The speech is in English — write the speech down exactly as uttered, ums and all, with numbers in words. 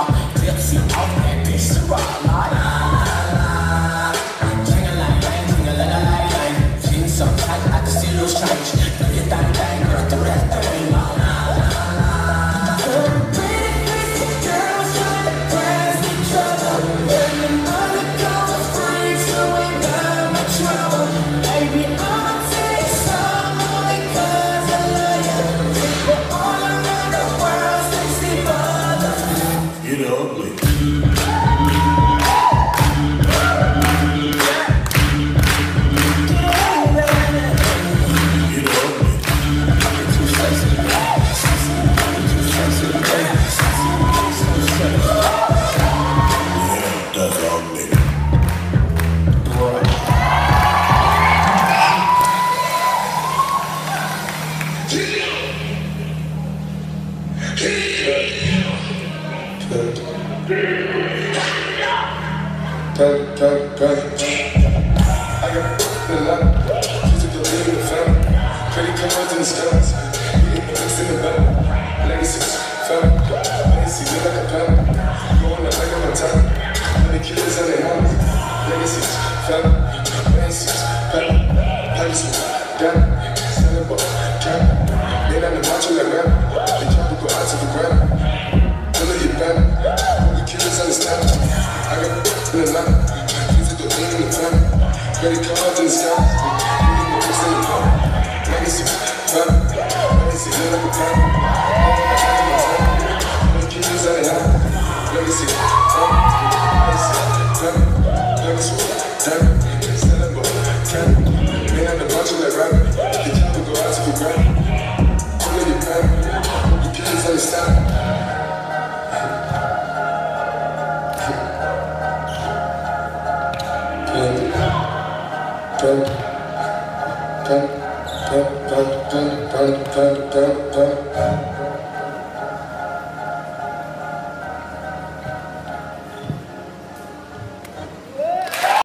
tipsy off that bitch to rock like Ching-a-lang-lang, ting-a-lang-lang-lang. Feeling so tight, I can see those change. Do your thing, thing, girl, do that thing, la la la. Pretty pretty girls trying to press each other, and the mother goes free, so ain't got no trouble. Baby, I'ma take some only 'cause I love you. People all around the world say see brother. Get ugly. Pay, pay, pay. I got the lot. Physical in the family. Credit cards in the stars. Eating bricks in the back. Legacies, family. Legacy, look like a family. Going the back of my time. Many killers and they homies. Legacies, family. Legacies, family. Police, damn. Celebrate, damn. They down the macho like rap. They try to go out to the ground. None of your family. The killers understand. I got in the line, physical in the family, credit cards in the sky, eating the bricks in the car, legacy, family, legacy, live like a family, all the kids that they have, legacy, family, legacy, family, legacy, family, celebrate, family, man out the bunch of that rabbit, they try to go out to the ground, all of your family, the kids understand. Pay, pay.